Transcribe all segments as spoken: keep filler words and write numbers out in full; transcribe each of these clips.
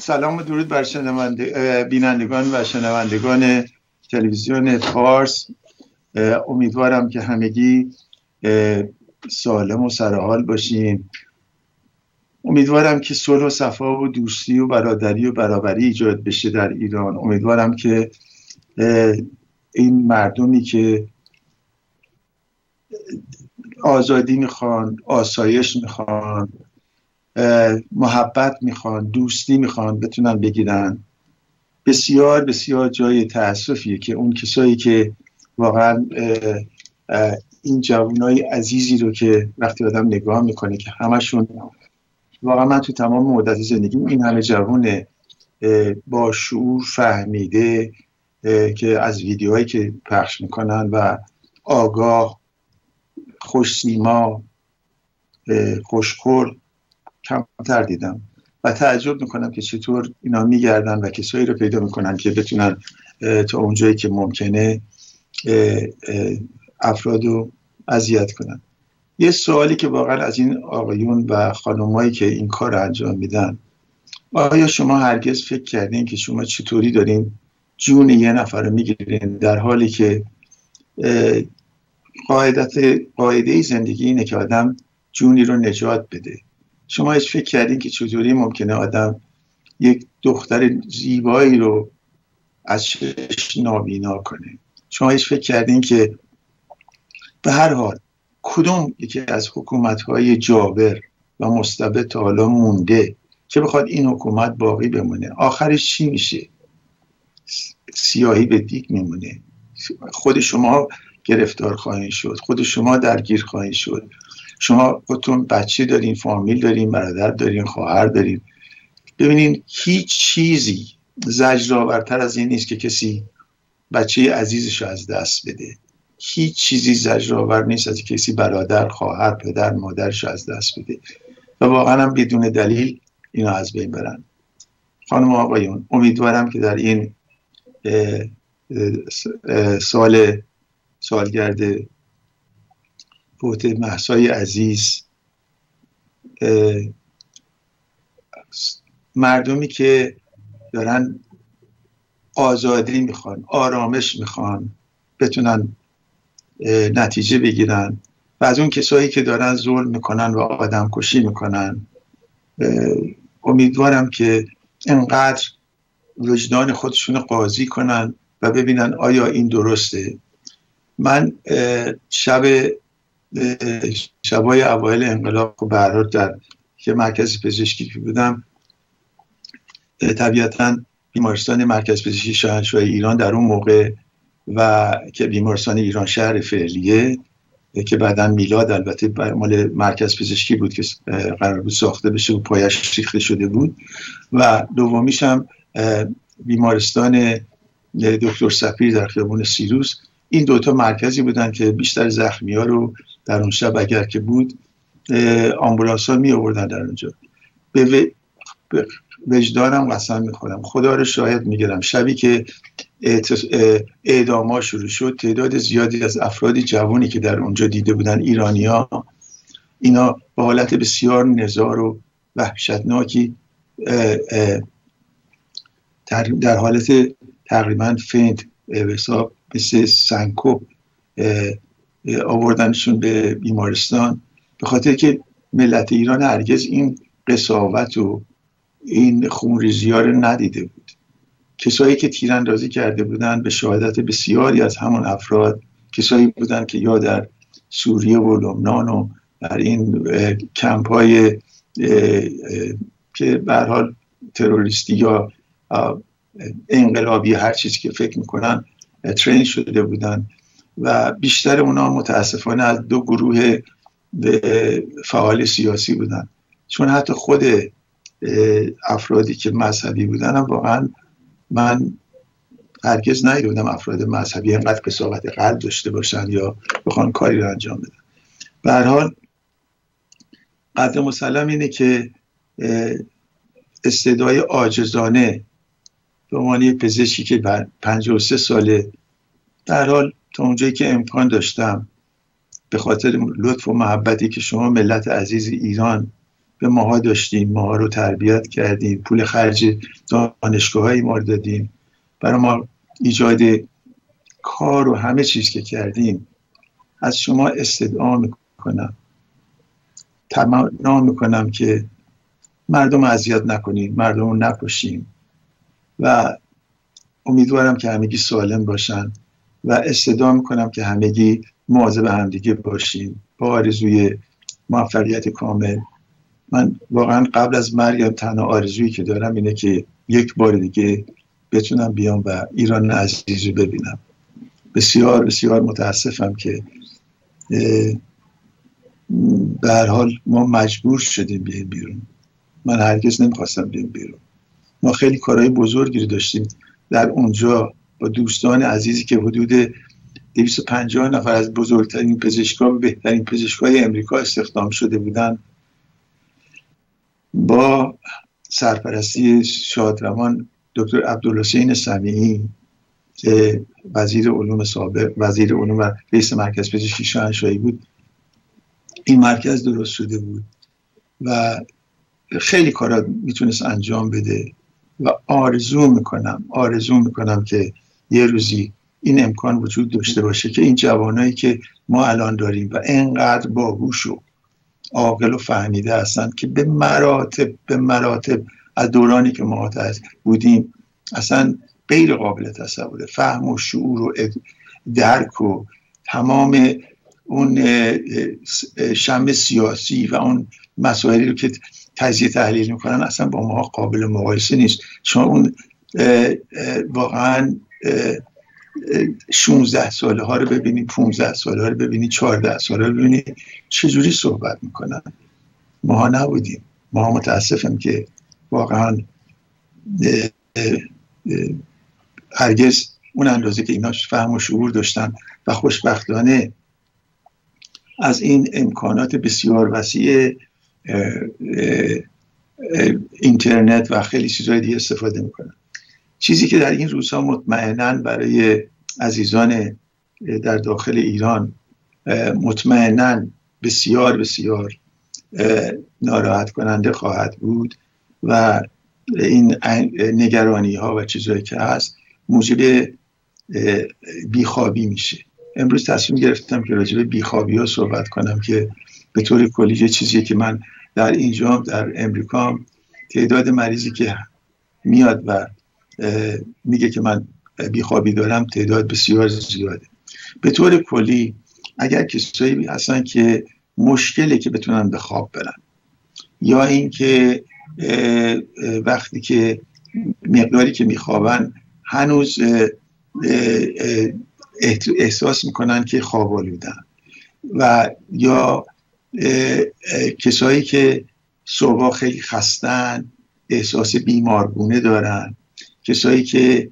سلام و درود بر شنونده بینندگان و شنوندگان تلویزیون پارس. امیدوارم که همگی سالم و سرحال باشین. امیدوارم که صلح و صفا و دوستی و برادری و برابری ایجاد بشه در ایران. امیدوارم که این مردمی که آزادی میخوان، آسایش میخوان، محبت میخوان، دوستی میخوان، بتونن بگیرن. بسیار بسیار جای تأسفیه که اون کسایی که واقعا این جوانای عزیزی رو که وقتی آدم نگاه میکنه که همشون، واقعا من تو تمام مدت زندگی این همه جوان با شعور فهمیده که از ویدیوهایی که پخش میکنن و آگاه، خوش‌سیما، خوش‌خلق کمتر دیدم و تعجب میکنم که چطور اینا میگردن و کسایی رو پیدا میکنن که بتونن تا اونجایی که ممکنه افراد رو اذیت کنن. یه سوالی که واقعا از این آقایون و خانمایی که این کار رو انجام میدن، آیا شما هرگز فکر کردین که شما چطوری دارین جون یه نفر رو میگیرین در حالی که قاعدت قاعده زندگی اینه که آدم جونی رو نجات بده؟ شما هیچ فکر کردین که چطوری ممکنه آدم یک دختر زیبایی رو از چشم نابینا کنه؟ شما هیچ فکر کردین که به هر حال کدوم یکی از حکومت‌های جابر و مستبد تا حالا مونده که بخواد این حکومت باقی بمونه آخرش چی میشه؟ سیاهی به دیگ میمونه. خود شما گرفتار خواهید شد، خود شما درگیر خواهید شد. شما خودتون بچه دارین، فامیل دارین، برادر دارین، خواهر دارین. ببینین هیچ چیزی زجرآورتر از این نیست که کسی بچه عزیزش رو از دست بده. هیچ چیزی زجرآور نیست از کسی برادر، خواهر، پدر، مادرش رو از دست بده و واقعا هم بدون دلیل اینا از بین برن. خانم و آقایون، امیدوارم که در این اه اه سال سالگرد فوت مهسای عزیز مردمی که دارن آزادی میخوان، آرامش میخوان، بتونن نتیجه بگیرن و از اون کسایی که دارن ظلم میکنن و آدم کشی میکنن امیدوارم که انقدر وجدان خودشون قاضی کنن و ببینن آیا این درسته. من شب شبای اوایل انقلاب به هر حال در که مرکز پزشکی بودم، طبیعتاً بیمارستان مرکز پزشکی شاهنشاه ایران در اون موقع و که بیمارستان ایران شهر فعلیه که بعداً میلاد البته مال مرکز پزشکی بود که قرار بود ساخته بشه و پایش ریخته شده بود، و دومیش هم بیمارستان دکتر سفیر در خیابان سیروس. این دوتا مرکزی بودن که بیشتر زخمی ها رو در اون شب اگر که بود آمبولانس ها می آوردن در اونجا. به وجدانم قسم میخورم، خدا رو شاهد میگیرم، شبی که اعدام ها شروع شد تعداد زیادی از افراد جوانی که در اونجا دیده بودن، ایرانی ها، اینا به حالت بسیار نزار و وحشتناکی در حالت تقریبا فینت حساب مثل سنکوب آوردنشون به بیمارستان، به خاطر که ملت ایران هرگز این قساوت و این خونریزی ها رو ندیده بود. کسایی که تیراندازی کرده بودن به شهادت بسیاری از همون افراد کسایی بودن که یا در سوریه و لبنان و در این کمپ های که به هر حال تروریستی یا انقلابی هر چیزی که فکر میکنن ترین شده بودن و بیشتر اونا متاسفانه از دو گروه فعال سیاسی بودن، چون حتی خود افرادی که مذهبی بودن هم واقعا من هرگز ندیدم افراد مذهبی اینقدر قساوت قلب داشته باشن یا بخوان کاری رو انجام بدن. به هر حال قدر مسلم اینه که استعدای عاجزانه به عنوان پزشکی که پنجاه و سه ساله در حال تا اونجایی که امکان داشتم به خاطر لطف و محبتی که شما ملت عزیز ایران به ماها داشتیم، ماها رو تربیت کردیم، پول خرج دانشگاه‌های ما رو دادیم، برای ما ایجاد کار و همه چیز که کردیم. از شما استدعا میکنم، تمنا میکنم که مردم اذیت نکنیم، مردم رو نکشیم و امیدوارم که همگی سالم باشن و استدعا میکنم که همگی مواظب همدیگه باشیم با آرزوی موفقیت کامل. من واقعا قبل از مرگم تنها آرزویی که دارم اینه که یک بار دیگه بتونم بیام و ایران عزیز رو ببینم. بسیار بسیار متاسفم که به هر حال ما مجبور شدیم بیایم بیرون. من هرگز نمیخواستم بیایم بیرون. ما خیلی کارهای بزرگی رو داشتیم در اونجا با دوستان عزیزی که حدود دویست و پنجاه نفر از بزرگترین پزشکان و بهترین پزشکای امریکا استخدام شده بودن، با سرپرستی شادروان دکتر عبدالحسین سمیعی که وزیر علوم سابق، وزیر علوم و رئیس مرکز پزشکی شاهنشاهی بود، این مرکز درست شده بود و خیلی کارا میتونست انجام بده و آرزو میکنم آرزو میکنم که یه روزی این امکان وجود داشته باشه که این جوانایی که ما الان داریم و اینقدر باهوش و عاقل و فهمیده هستن که به مراتب به مراتب از دورانی که ما بودیم اصلا غیر قابل تصوره، فهم و شعور و درک و تمام اون شم سیاسی و اون مسائلی رو که تجزیه تحلیل میکنن اصلا با ما قابل مقایسه نیست. شما اون واقعا شانزده ساله ها رو ببینید، پانزده ساله ها رو ببینید، چهارده ساله ها رو ببینید چجوری صحبت میکنن. ما نبودیم. ما متاسفم که واقعا هرگز اون اندازه که اینا فهم و شعور داشتن و خوشبختانه از این امکانات بسیار وسیع اینترنت و خیلی چیزهای دیگه استفاده میکنن. چیزی که در این روزها مطمئناً برای عزیزان در داخل ایران مطمئناً بسیار بسیار ناراحت کننده خواهد بود و این نگرانی ها و چیزهایی که هست موجب بیخوابی میشه. امروز تصمیم گرفتم که راجع به بیخوابی ها صحبت کنم که به طور کلی یه چیزیه که من در اینجا در امریکا تعداد مریضی که میاد و میگه که من بیخوابی دارم تعداد بسیار زیاده. به طور کلی اگر کسایی هستن که مشکله که بتونن به خواب برن یا اینکه وقتی که مقداری که میخوابن هنوز احساس میکنن که خواب آلودن و یا کسایی که صبح خیلی خستن، احساس بیمارگونه دارن، کسایی که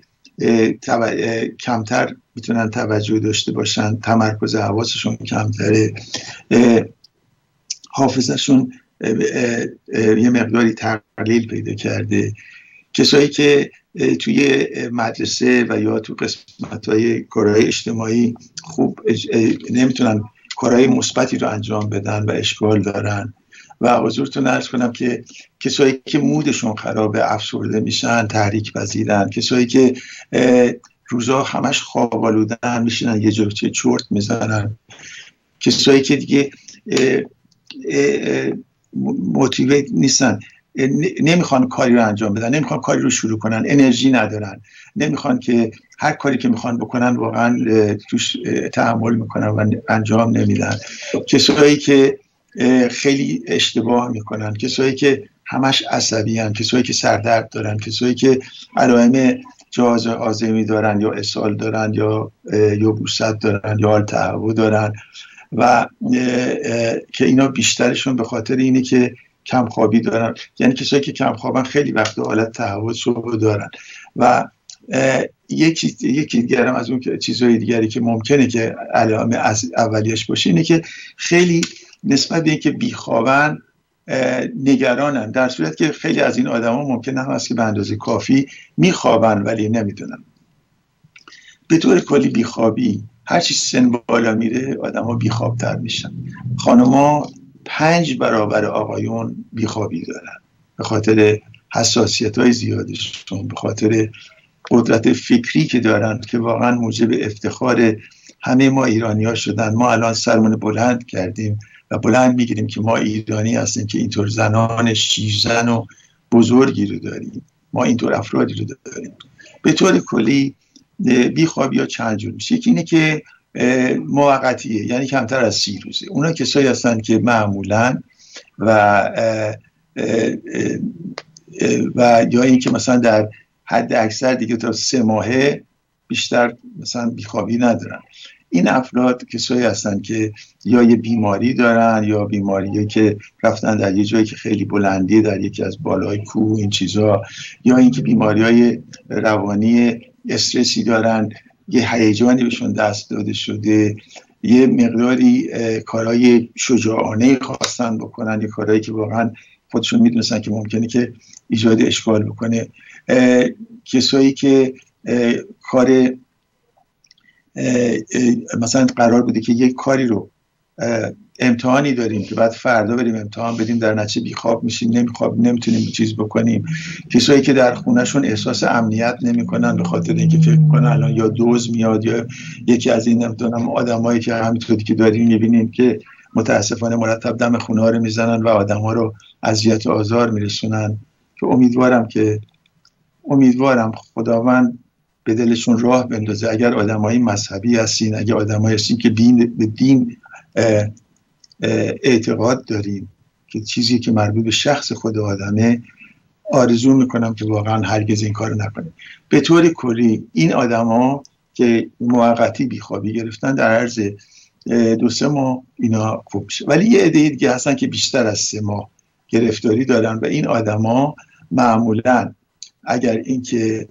کمتر میتونن توجه داشته باشن، تمرکز حواسشون کمتره، حافظهشون یه مقداری تقلیل پیدا کرده، کسایی که توی مدرسه و یا تو قسمت‌های کارهای اجتماعی خوب نمیتونن کارهای مثبتی رو انجام بدن و اشکال دارن و حضورتون عرض کنم که کسایی که مودشون خرابه، افسرده میشن، تحریک پذیرن، کسایی که روزا همش خواب آلودن میشینن یه جور چرت میزنن، کسایی که دیگه موتیویت نیستن، نمیخوان کاری رو انجام بدن، نمیخوان کاری رو شروع کنن، انرژی ندارن، نمیخوان که هر کاری که میخوان بکنن واقعا توش تحمل میکنن و انجام نمیدن، کسایی که خیلی اشتباه میکنن، کسایی که همش عصبی هن، کسایی که سردرد دارن، کسایی که علائم جهاز هاضمه دارن یا اسهال دارن یا یبوست دارن یا التهاب دارن و که اینا بیشترشون به خاطر اینه که کم خوابی دارن، یعنی کسایی که کم خوابن خیلی وقت حالت تهوع صبح دارن و یکی یکی دیگه هم از اون چیزهای دیگری که ممکنه که علائم از اولیش باشه اینه که خیلی نسبت به اینکه بیخوابن نگرانن، در صورت که خیلی از این آدما ممکنه هم هست که به اندازه کافی میخوابن ولی نمیدونن. به طور کلی بیخوابی هر چی سن بالا میره آدما بیخوابتر میشن. خانما پنج برابر آقایون بیخوابی دارن، به خاطر حساسیت های زیادشون، به خاطر قدرت فکری که دارن که واقعا موجب افتخار همه ما ایرانی ها شدن. ما الان سرمون بلند کردیم و بلند میگیریم که ما ایرانی هستیم که اینطور زنان شیرزن و بزرگی رو داریم، ما اینطور افرادی رو داریم. به طور کلی بیخوابی ها چند جور میشه. یکی اینه که موقتیه، یعنی کمتر از سی روزه. اونا کسایی هستن که معمولا و اه اه اه و یا این که مثلا در حد اکثر دیگه تا سه ماهه بیشتر مثلا بیخوابی ندارن. این افراد کسایی هستن که یا یه بیماری دارن یا بیماریه که رفتن در یه جایی که خیلی بلندیه، در یکی از بالای کوه این چیزا، یا اینکه بیماری‌های روانی استرسی دارن، یه هیجانی بهشون دست داده شده، یه مقداری کارهای شجاعانه خواستن بکنن، یه کارهایی که واقعا خودشون میدونستن که ممکنه که ایجاد اشکال بکنه. کسایی که کار مثلا قرار بوده که یک کاری رو امتحانی داریم که بعد فردا بریم امتحان بدیم، در نتیجه بیخواب میشیم، نمیخواب نمیتونیم چیز بکنیم. کسایی که در خونهشون احساس امنیت نمیکنن به خاطر اینکه فکر میکنن الان یا دوز میاد یا یکی از این نمیدونم آدمایی که همینطوری که داریم میبینیم که متاسفانه مرتب دم خونه ها رو میزنن و آدم‌ها رو اذیت و آزار میرسونن، که امیدوارم که امیدوارم خداوند به دلشون راه بندازه. اگر آدمای مذهبی هستین، اگر آدمایی هستین که دین به دین اه اه اعتقاد دارین که چیزی که مربوط به شخص خود آدمه، آرزو میکنم که واقعا هرگز این کارو نکنه. به طور کلی این آدما که موقتی بیخوابی گرفتن در عرض دو سه ماه اینا خوب میشه، ولی یه عده دیگه هستن که بیشتر از سه ماه گرفتاری دارن و این آدما معمولا اگر اینکه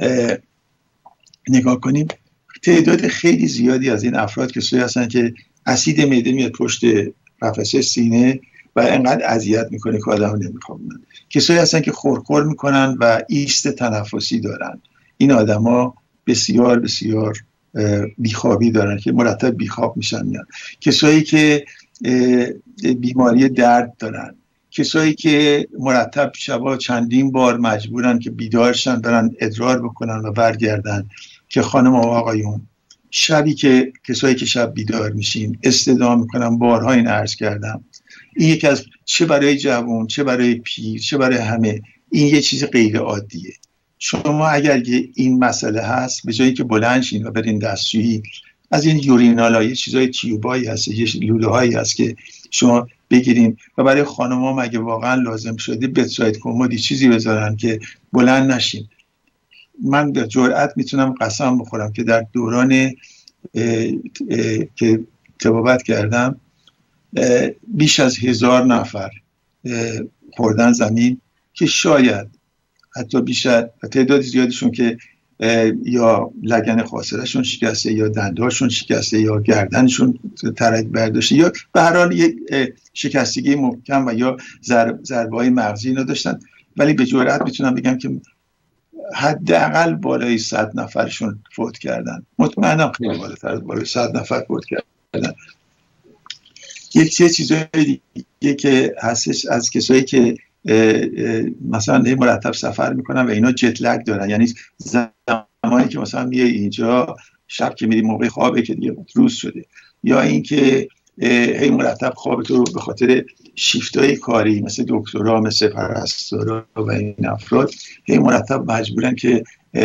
نگاه کنیم تعداد خیلی زیادی از این افراد کسایی هستن که اسید معده میاد پشت قفسه سینه و انقدر اذیت میکنه که آدمو نمیخوابونن. کسایی هستن که خورخور میکنن و ایست تنفسی دارن. این آدما بسیار بسیار بیخوابی دارن که مرتب بیخواب میشن میان. کسایی که بیماری درد دارن، کسایی که مرتب شبا چندین بار مجبورن که بیدارشن برن ادرار بکنن و برگردن، که خانم و آقایون شبی که کسایی که شب بیدار میشین استدعا میکنن، بارها این عرض کردم، این یکی از چه برای جوان چه برای پیر چه برای همه این یه چیز غیر عادیه. شما اگر این مسئله هست به جایی که بلند شین و برین دستشویی، از این یورینالای چیزای تیوبایی هست، یه لوله هایی هست که شما بگیرین و برای خانم‌ها مگه واقعا لازم شده بدساید کمدی چیزی بذارن که بلند نشین. من به جرئت میتونم قسم بخورم که در دوران اه اه که طبابت کردم بیش از هزار نفر خوردن زمین که شاید حتی بیشتر تعداد زیادشون که یا لگن خاصرهشون شکسته یا دندهاشون شکسته یا گردنشون ترک برداشته یا به هر حال یک شکستگی محکم و یا ضربه‌های مغزی اینا داشتن، ولی به جرئت میتونم بگم که حداقل بالای صد نفرشون فوت کردن. مطمئنم خیلی بالاتر از بالای صد نفر فوت کردن. یک چه چیزایی دیگه که هستش از کسایی که مثلا مرتب سفر میکنن و اینا جت لگ دارن، یعنی زمانی که مثلا میای اینجا شب که میری موقع خوابه که دیگه روز شده، یا اینکه هی مرتب خوابتو به خاطر شیفتای کاری مثل دکترا مثل پرستارا و این افراد هی مرتب مجبورن که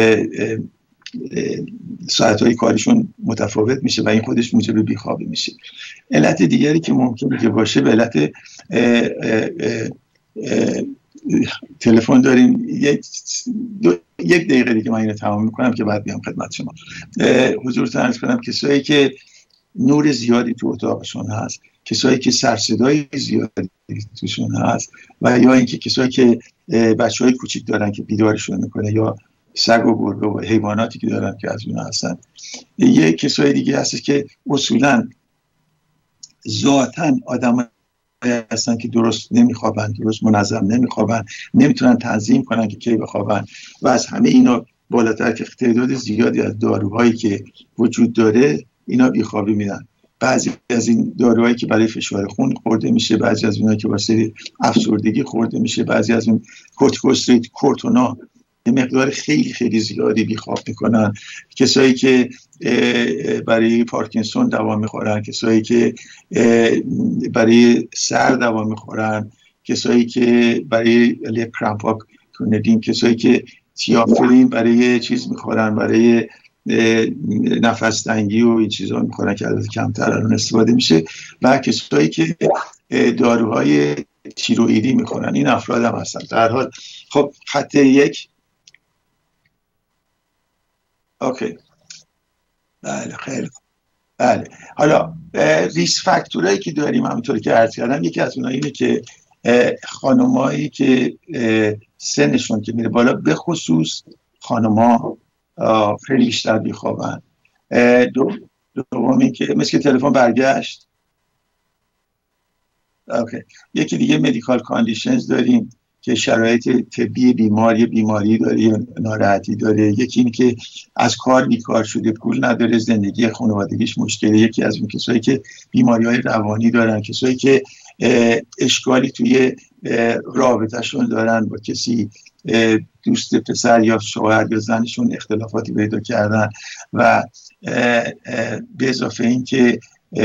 ساعتهای کاریشون متفاوت میشه و این خودش موجب بیخوابی میشه. علت دیگری که ممکنه که باشه به علت تلفن داریم. یک یک دقیقه دیگه من اینو تمام میکنم که بعد بیام خدمت شما. حضورتون عرض کنم کسایی که نور زیادی تو اتاقشون هست، کسایی که سر صدای زیادی توشون هست، و یا اینکه کسایی که بچهای کوچیک دارن که بیدارشون میکنه، یا سگ و گربه و حیواناتی که دارن که از اون هستن. یه کسای دیگه هست که اصولا ذاتاً آدم هستن که درست نمیخوابن، درست منظم نمیخوابن، نمیتونن تنظیم کنن که کی بخوابن، و از همه اینا بالاتر که تعداد زیادی از داروهایی که وجود داره اینا بیخوابی میدن. بعضی از این داروهایی که برای فشار خون خورده میشه، بعضی از اونها که واسه افسردگی خورده میشه، بعضی از اون کورتیکوستروید، کورتونا یه مقدار خیلی خیلی زیادی بیخواب میکنن. کسایی که برای پارکینسون دوا میخورن، کسایی که برای سر دوا میخورن، کسایی که برای کرامپاک کندین، کسایی که تیافرین برای چیز میخورن، برای نفس تنگی و این چیزا میخورن که البته کمتر الان استفاده میشه، و کسایی که داروهای تیروئیدی میخورن، این افراد هم هستن. در حال خب خط یک اوکی بله خیلی بله. حالا ریس فاکتورایی که داریم همونطور که عرض کردم، یکی از اونها اینه که خانمایی که سنشون که میره بالا، به خصوص خانما خیلی بیشتر بیخوابن. دو دوم این که مثل تلفن برگشت. اوکی. یکی دیگه مدیکال کاندیشنز داریم که شرایط طبی بیماری بیماری داره، ناراحتی داره. یکی این که از کار بیکار شده، پول نداره، زندگی خانوادگیش مشکله. یکی از اون کسایی که بیماری‌های روانی دارن، کسایی که اشکالی توی رابطه‌شون دارن با کسی، دوست پسر یا شوهر یا زنشون اختلافاتی پیدا کردن، و به اضافه این که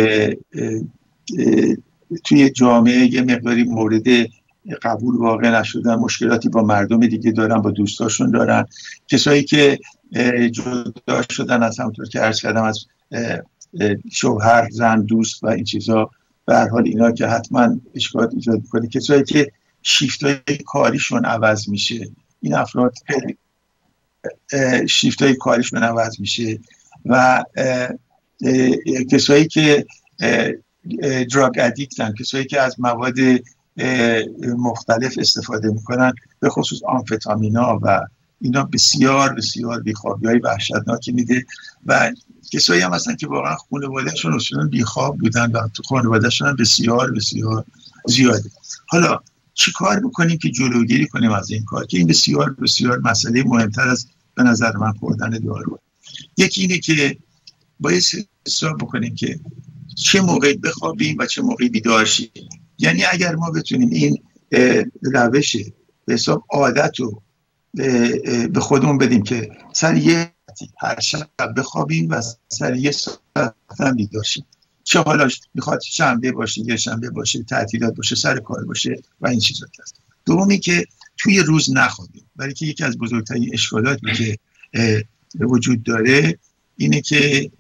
توی جامعه یه مقداری مورد قبول واقع نشدن، مشکلاتی با مردم دیگه دارن، با دوستاشون دارن. کسایی که جدا شدن از همونطور که عرض کردم از شوهر، زن، دوست و این چیزا، به هر حال اینا که حتما اشکالات ایجاد می‌کنه. کسایی که شیفت‌های کاریشون عوض میشه، این افراد شیفت‌های کاریشون عوض میشه. و کسایی که دراگ ادیکتن، کسایی که از مواد مختلف استفاده میکنن، به خصوص آمفتامینا و اینا، بسیار بسیار بیخوابی‌های وحشتناکی میده. و کسایی هم هستن که واقعا خانواده‌شون اصولاً بیخواب بودن و تو خانواده‌شون هم بسیار بسیار زیاده. حالا چی کار بکنیم که جلوگیری کنیم از این کار، که این بسیار بسیار مسئله مهمتر از به نظر من خوردن دارو. یکی اینه که باید حساب بکنیم که چه موقع بخوابیم و چه موقع بیدار شیم. یعنی اگر ما بتونیم این روش به حساب عادت رو به خودمون بدیم که سر یه هر شب بخوابیم و سر یه ساعت هم بیدار شیم، چه حالا میخواد شنبه باشه، یه شنبه باشه، تعطیلات باشه، سر کار باشه و این چیزا هست. دومی که توی روز نخوابیم، برای که یکی از بزرگترین اشکالاتی که وجود داره اینه که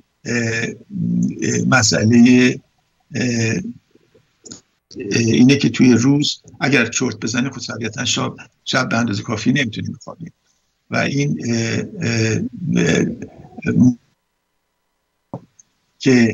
مسئله اینه که توی روز اگر چرت بزنه خود طبیعتا شب شب به اندازه کافی نمیتونیم بخوابیم و این اه اه اه که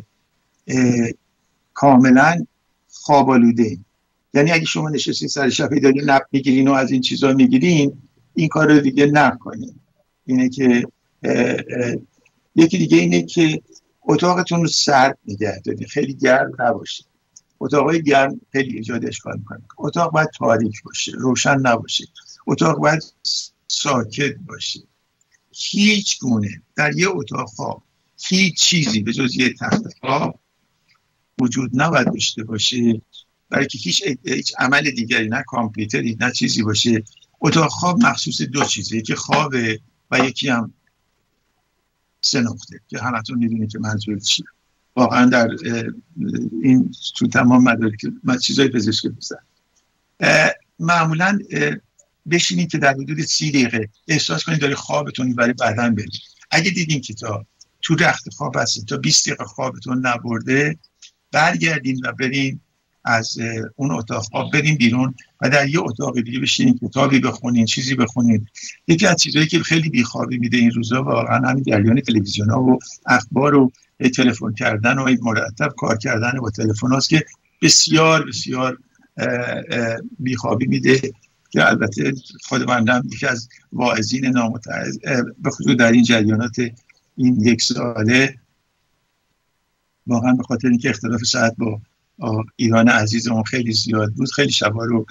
کاملا خواب آلوده. یعنی اگه شما نشستین سر شب دارین نپ میگیرین و از این چیزا میگیرین، این کار رو دیگه نکنین. اینه که اه اه یکی دیگه اینه که اتاقتون رو سرد نگه دارین، خیلی گرم نباشه. اتاقای گرم خیلی ایجاد اشکال میکنه. اتاق باید تاریک باشه، روشن نباشه. اتاق باید ساکت باشه. هیچ گونه در یه اتاق خواب هیچ چیزی به جز یه تخت خواب وجود نباید داشته باشه، برای که هیچ هیچ عمل دیگری، نه کامپیوتری نه چیزی باشه. اتاق خواب مخصوص دو چیزه، یکی خوابه و یکی هم سه نقطه که همتون میدونید که منظور چیه. واقعا در این تو تمام مدارک چیزای پزشکی بزن معمولا بشینید که در حدود سی دقیقه احساس کنید داری خوابتون برای بدن برید. اگه دیدین که تا تو رخت خواب هستید تا بیست دقیقه خوابتون نبرده، برگردین و برین از اون اتاق خواب برین بیرون و در یه اتاق دیگه بشینید، کتابی بخونین، چیزی بخونید. یکی از چیزایی که خیلی بیخوابی میده این روزا واقعا همین جریان تلویزیون ها و اخبار و تلفن کردن و مرتب کار کردن با تلفن هاست که بسیار بسیار بیخوابی میده. که البته خود بنده هم یکی از واعظین نامتعهد به خصوص در این جریانات این یک ساله، واقعا به خاطر اینکه اختلاف ساعت با ایران عزیزمون خیلی زیاد بود، خیلی شبا رو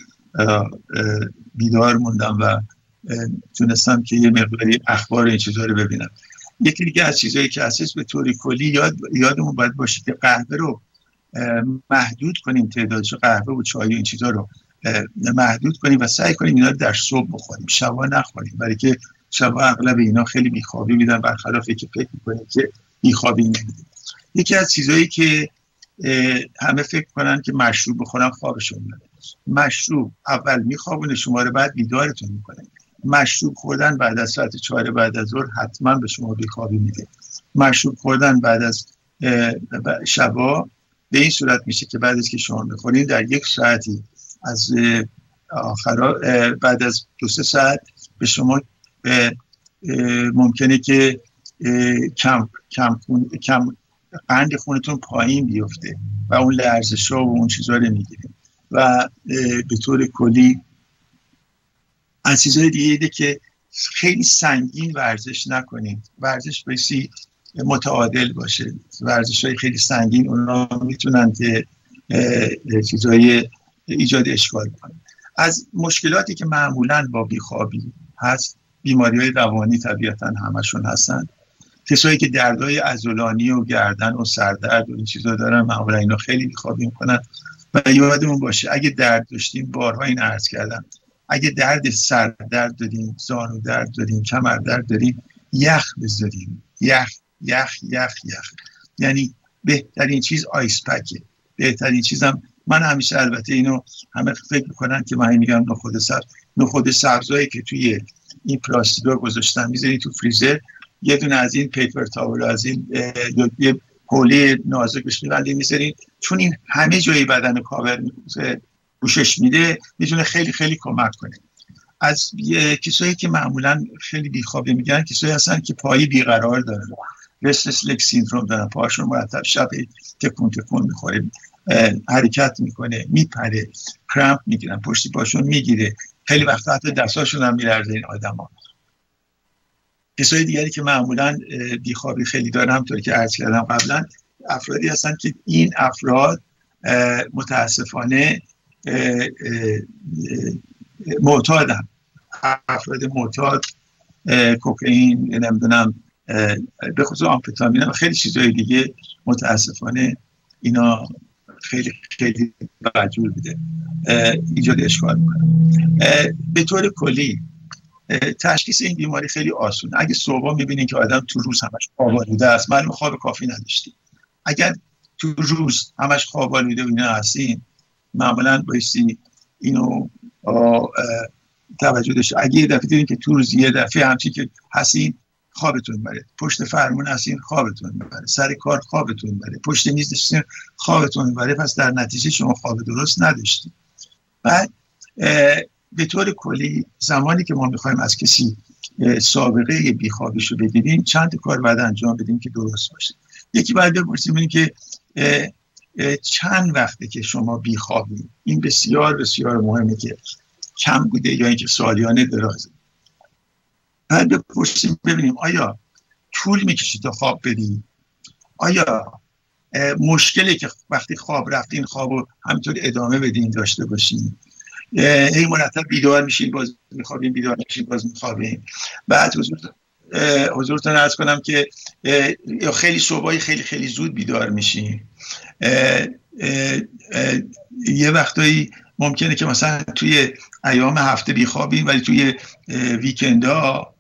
بیدار موندم و تونستم که یه مقداری اخبار این چیزا رو ببینم. یکی دیگه از چیزایی که هستش به طور کلی یاد یادمون باید باشه که قهوه رو محدود کنیم، تعدادش قهوه و چای و این چیزا رو محدود کنیم و سعی کنیم اینا رو در صبح بخوریم، شبا نخوریم، برای که شبا اغلب اینا خیلی بیخوابی میدن، برخلاف که فکر میکنیم که بیخوابی نمیدن. یکی از چیزایی که همه فکر کنن که مشروب بخورن خوابشون میاد. مشروب اول میخوابونه شما رو، بعد بیدارتون میکنه. مشروب خوردن بعد از ساعت چهار بعد از ظهر حتما به شما بیخوابی میده. مشروب خوردن بعد از شبا به این صورت میشه که بعد از که شما بخورین در یک ساعتی از آخر بعد از دو سه ساعت به شما ممکنه که کم کم کم قند خونتون پایین بیفته و اون لرزش‌ها و اون چیزا رو میگیریم. و به طور کلی از چیزهای دیگه که خیلی سنگین ورزش نکنید، ورزش بسی متعادل باشه. ورزش‌های خیلی سنگین اونا میتونن که چیزهای ایجاد اشکال کنن. از مشکلاتی که معمولاً با بیخوابی هست، بیماری‌های روانی طبیعتاً همشون هستن. کسایی که دردهای عضلانی و گردن و سردرد و این چیزا دارن معمولا اینا خیلی بیخوابی میکنن. و یادمون باشه اگه درد داشتیم، بارها این عرض کردم، اگه درد سردرد داریم، زانو درد داریم، کمر درد داریم، یخ بذاریم، یخ یخ یخ یخ یعنی بهترین چیز آیس پکه. بهترین چیزم من همیشه، البته اینو همه فکر میکنن که من میگم نخود سبز، نخود سبزایی که توی این پلاستیکا گذاشتن میذارید تو فریزر، یه دونه از این پیپر تاول از این یه حوله نازک بهش می‌بندید میذارید، چون این همه جای بدن کاور میکنه، پوشش میده، میتونه خیلی خیلی کمک کنه. از کسایی که معمولا خیلی بیخوابی میگن، کسایی هستن که پای بیقرار دارن، رستلس لگ سیندروم دارن، پاشون مرتب شب تکون تکون میخوره، حرکت میکنه، میپره، کرامپ میگیرن، پشت پاشون میگیره، خیلی وقتا حتی دستاشون هم میلرزه این آدما. کسای دیگری که معمولا بیخوابی خیلی دارن، همونطور که عرض کردم قبلا، افرادی هستن که این افراد متاسفانه معتادن. افراد معتاد کوکائین، نمیدونم به خصوص آمفتامین و خیلی چیزای دیگه، متاسفانه اینا خیلی خیلی بدجور بوده، ایجاد اشکال میکنه. به طور کلی تشخیص این بیماری خیلی آسونه. اگه صبح میبینین که آدم تو روز همش خواب آلوده است، معلومه خواب کافی نداشتین. اگر تو روز همش خواب آلوده و اینا هستین، معمولا بایستی اینو توجه داشت. اگه یه دفعه دیدین که تو روز یه دفعه همچین که هستین خوابتون بره، پشت فرمون هستین خوابتون بره، سر کار خوابتون بره، پشت میز نشستین خوابتون بره، پس در نتیجه شما خواب درست نداشتین. بعد به طور کلی زمانی که ما میخوایم از کسی سابقه بیخوابیش رو بگیریم، چند کار باید انجام بدیم که درست باشه. یکی باید بپرسیم این که چند وقته که شما بیخوابید. این بسیار بسیار مهمه که کم بوده یا اینکه سالیانه درازه. باید بپرسیم ببینیم آیا طول میکشه تا خواب بدیم، آیا مشکلی که وقتی خواب رفتین خواب رو همینطور ادامه بدین داشته باشین، هی مرتب بیدار میشین باز میخوابین، بیدار میشین باز میخوابین. بعد حضور حضورتون عرض کنم که خیلی صبحای خیلی خیلی زود بیدار میشین. یه وقتایی ممکنه که مثلا توی ایام هفته بیخوابین ولی توی ویکندها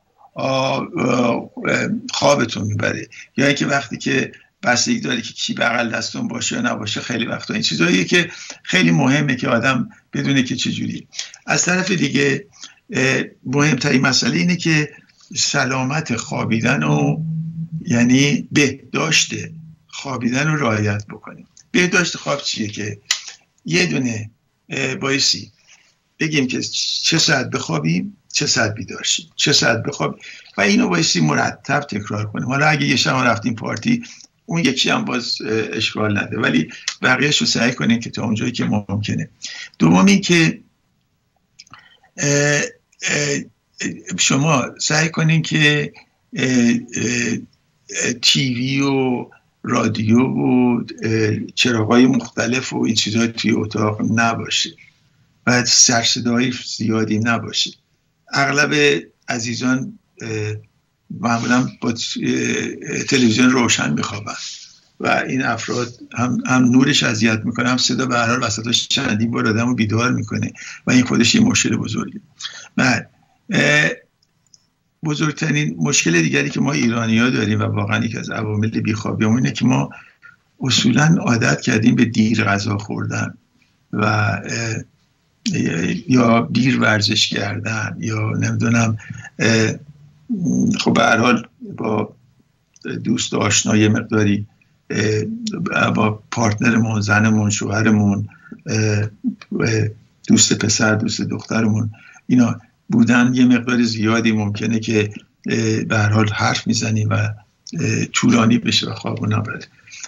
خوابتون میبره، یا اینکه وقتی که بستگی داره که کی بغل دستون باشه یا نباشه. خیلی وقتا این چیزاییه که خیلی مهمه که آدم بدونه که چجوری. از طرف دیگه مهمترین مسئله اینه که سلامت خوابیدن و یعنی بهداشت خوابیدن رو رعایت بکنیم. بهداشت خواب چیه؟ که یه دونه بایستی بگیم که چه ساعت بخوابیم، چه ساعت بیدار شیم، چه ساعت بخوابیم و اینو بایستی مرتب تکرار کنیم. حالا اگه یه شب رفتیم پارتی، اون یکی هم باز اشکال نده، ولی بقیه‌اش رو سعی کنیم که تا اونجایی که ممکنه. دوم این که شما سعی کنین که تیوی و رادیو و چراغ‌های مختلف و این چیزها توی اتاق نباشه و سر صدای زیادی نباشه. اغلب عزیزان معمولا با تلویزیون روشن میخوابن و این افراد هم, هم نورش اذیت میکنه، هم صدا به هر حال وسطش چندین بار آدمو بیدار میکنه و این خودش یه مشکل بزرگه. بعد بزرگترین مشکل دیگری که ما ایرانی‌ها داریم و واقعا یکی از عوامل بیخوابیمون اینه که ما اصولا عادت کردیم به دیر غذا خوردن و یا دیر ورزش کردن یا نمیدونم خب به هر حال با دوست آشنای مقداری با پارتنرمون، زنمون، شوهرمون، دوست پسر، دوست دخترمون، اینا بودن یه مقدار زیادی ممکنه که به هر حال حرف میزنیم و طولانی بشه و خوابو نبره.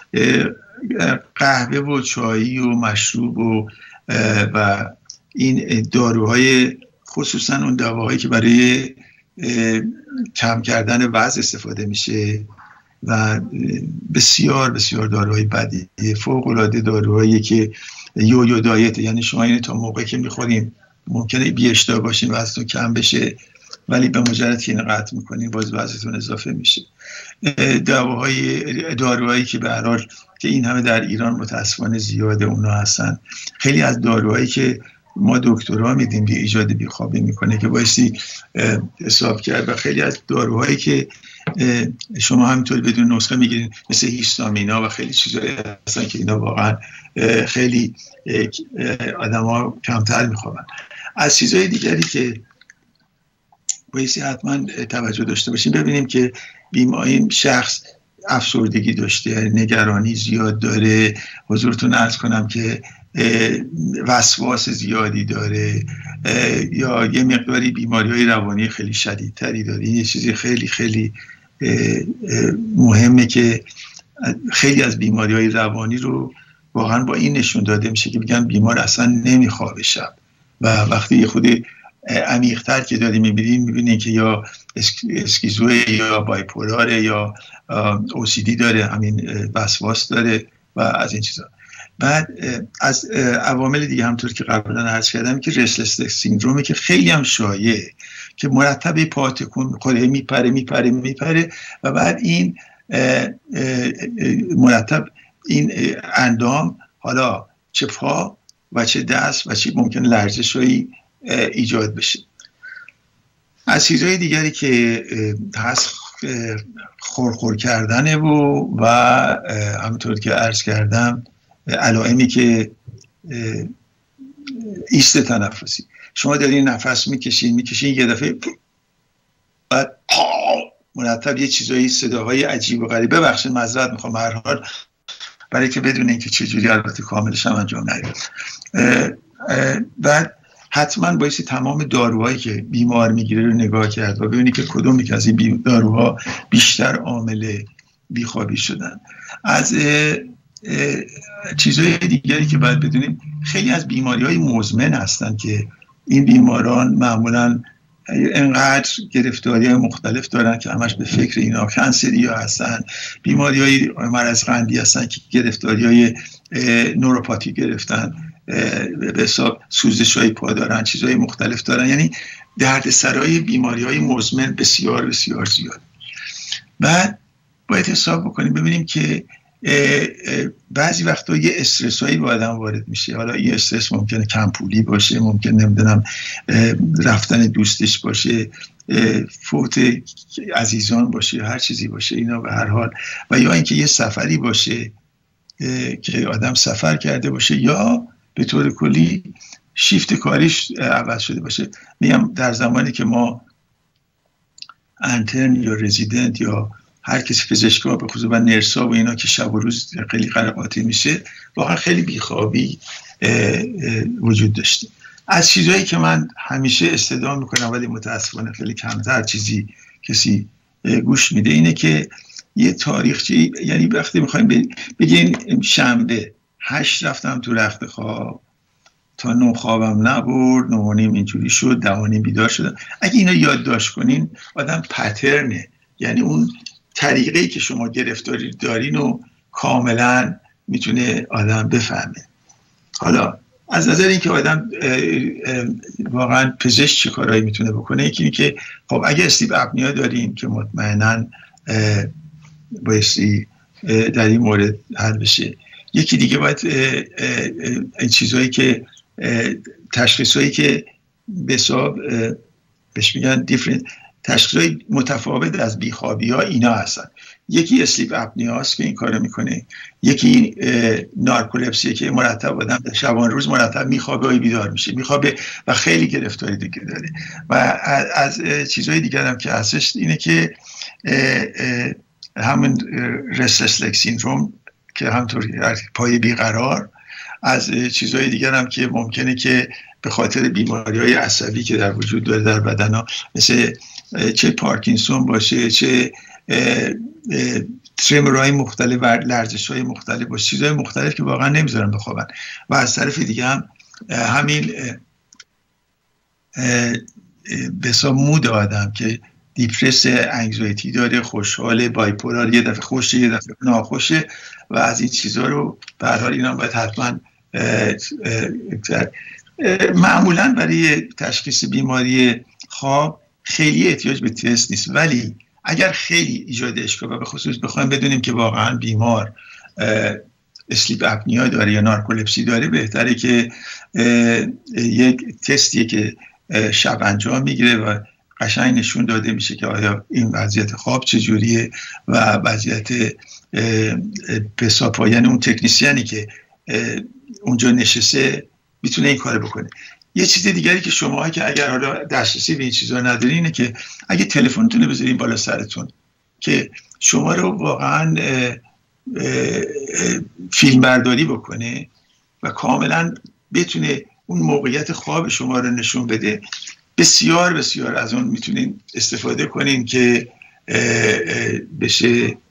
قهوه و چایی و مشروب و و این داروهای، خصوصا اون دواهایی که برای کم کردن وزن استفاده میشه و بسیار بسیار داروهای بدی، فوق العاده داروهایی که یو یو دایت، یعنی شما این تا موقعی که میخوریم ممکنه بی اشتها باشین وزنتون کم بشه ولی به مجرد که اینو قطع میکنین باز وزنتون اضافه میشه. دواهای داروهایی که به هر حال که این همه در ایران متاسفانه زیاده اونا هستن. خیلی از داروهایی که ما دکترها میدیم به ایجاد بیخوابی میکنه که بایستی حساب کرد و خیلی از داروهایی که شما همینطور بدون نسخه میگیرین مثل هیستامینا و خیلی چیزایی هستن که اینا واقعا خیلی آدم ها کمتر میخوابن. از چیزهای دیگری که بایستی حتما توجه داشته باشیم ببینیم که بیماری شخص افسردگی داشته، نگرانی زیاد داره، حضورتون عرض کنم که وسواس زیادی داره یا یه مقداری بیماری‌های روانی خیلی شدیدتری داره. یه چیزی خیلی خیلی مهمه که خیلی از بیماری‌های روانی رو واقعا با این نشون داده میشه که میگن بیمار اصلا نمیخوابه شب و وقتی یه خود عمیق‌تر که داری میبینید میبینید که یا اسکیزوئه یا بایپولاره یا او سی دی داره، همین وسواس داره و از این چیزا. بعد از عوامل دیگه همطور که قبلا عرض کردم که رسلس سیندرومه که خیلی هم شایعه که مرتب پا تکون می‌خوره، میپره میپره میپره و بعد این مرتب این اندام حالا چه پا و چه دست و چه ممکن لرزش‌هایی ایجاد بشه. از چیزهای دیگری که هست خورخور کردنه و و همونطور که عرض کردم علائمی که ایست تنفسی، شما دارین نفس میکشین میکشین یه دفعه بعد مرتب یه چیزایی صداهای عجیب و غریب، ببخشید معذرت میخوام هر حال برای که بدون اینکه چجوری البته کاملش هم انجام ندید. بعد حتما بایستی تمام داروهایی که بیمار میگیره رو نگاه کرد و ببینی که کدوم یک از این داروها بیشتر عامل بیخوابی شدن. از چیزهای دیگری که باید بدونیم خیلی از بیماری‌های مزمن هستن که این بیماران معمولاً انقدر گرفتاری‌های مختلف دارن که همش به فکر اینا، کانسری ها هستن، بیماری‌های مرض قندی هستن که گرفتاری‌های نوروپاتی گرفتن، به حساب سوزش‌های پا دارن، چیزهای مختلف دارن، یعنی دردسرای بیماری‌های مزمن بسیار بسیار زیاد. بعد باید حساب بکنیم ببینیم که بعضی وقتا یه استرس هایی با آدم وارد میشه. حالا یه استرس ممکنه کم پولی باشه، ممکن نمیدونم رفتن دوستش باشه، فوت عزیزان باشه، هر چیزی باشه اینا به هر حال، و یا اینکه یه سفری باشه که آدم سفر کرده باشه یا به طور کلی شیفت کاریش عوض شده باشه. میگم در زمانی که ما انترن یا رزیدنت یا هر کسی پزشکا به خصوص و نرسا و اینا که شب و روز خیلی قرقاتی میشه واقعا خیلی بیخوابی وجود داشته. از چیزهایی که من همیشه استدعا میکنم ولی متاسفانه خیلی کمتر چیزی کسی گوش میده اینه که یه تاریخچه، یعنی وقتی میخوایم بگیم شنبه هشت رفتم تو رخت خواب تا نه خوابم نبرد، نه و نیم اینجوری شد، ده و نیم بیدار شدم. اگه اینا یادداشت کنین آدم پترنه، یعنی اون طریقه‌ای که شما گرفتاری دارین و کاملا میتونه آدم بفهمه. حالا از نظر اینکه آدم واقعا پزشک چه کارهایی میتونه بکنه، یکی این که خب اگه اسلیپ اپنیا داریم که مطمئنا بایستی در این مورد حل بشه. یکی دیگه باید این چیزهایی که تشخیصهایی که به حساب بهش میگن دیفرنت، تشخیصهای متفاوت از بیخوابی ها اینا هستن. یکی اسلیپ اپنیا است که این کارو میکنه، یکی نارکولپسی که مرتب آدم شبان روز مرتب میخوابه و بیدار میشه، میخوابه و خیلی گرفتاری دیگه داره. و از چیزهای دیگر هم که هستش اینه که همون رستلس لگ سیندروم که همطور پای بیقرار، از چیزهای دیگر هم که ممکنه که به خاطر بیماری‌های عصبی که در وجود داره در بدن ها، مثل چه پارکینسون باشه، چه ترمورهای مختلف و لرزش‌های مختلف باشه، چیزهای مختلف که واقعا نمیذارن بخوابن. و از طرف دیگه هم همین بسا مود آدم که دیپرس، انگزایتی داره، خوشحال، بایپولار، یه دفعه خوشه یه دفعه ناخوشه و از این چیزها رو به هر حال اینا باید حتما معمولا برای تشخیص بیماری خواب خیلی احتیاج به تست نیست، ولی اگر خیلی ایجاد اشکال و به خصوص بخوایم بدونیم که واقعا بیمار اسلیپ اپنیا داره یا نارکولپسی داره، بهتره که یک تستیه که شب انجام میگیره و قشنگ نشون داده میشه که آیا این وضعیت خواب چجوریه و وضعیت پساپا، یعنی اون تکنیسیانی که اونجا نشسته میتونه این کار بکنه. یه چیز دیگری که شما که اگر حالا دسترسی به این چیزا ندارین اینه که اگه تلفنتون رو بذارین بالا سرتون که شما رو واقعا فیلم برداری بکنه و کاملا بتونه اون موقعیت خواب شما رو نشون بده، بسیار بسیار از اون میتونین استفاده کنین که بشه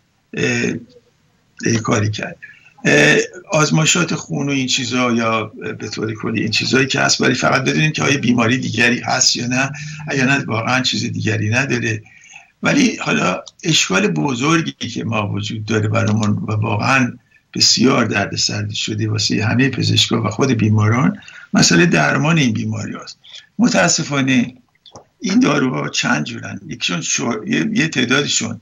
کاری کرد. آزمایشات خون و این چیزا یا به طور کلی این چیزایی که هست، ولی فقط بدونین که آیا بیماری دیگری هست یا نه، اگر نه واقعا چیز دیگری نداره. ولی حالا اشکال بزرگی که ما وجود داره برامون و واقعا بسیار دردسر شده واسه همه پزشکا و خود بیماران، مسئله درمان این بیماری هست. متاسفانه این داروها چند جورن، یکیشون شور... یه تعدادشون